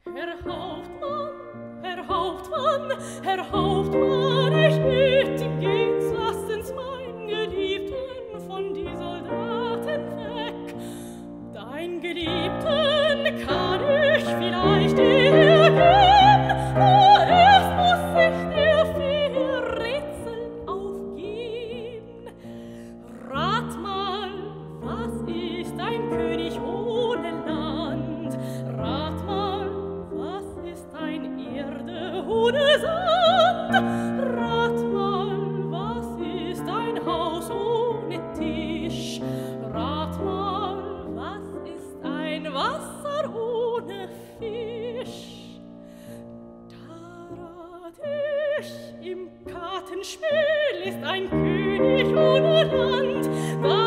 Herr Hauptmann, Herr Hauptmann, ich bitt ihn, geht's, lassen's mein Geliebten von die Soldaten weg. Dein Geliebten kann ich vielleicht dir geben, nur erst muss ich dir vier Rätsel aufgeben. Rat mal, was ist ein König ohne Land? Rat mal, was ist ein Erde ohne Sand? Rat mal, was ist ein Haus ohne Tisch? Rat mal, was ist ein Wasser ohne Fisch? Da rat ich, im Kartenspiel ist ein König ohne Land. Da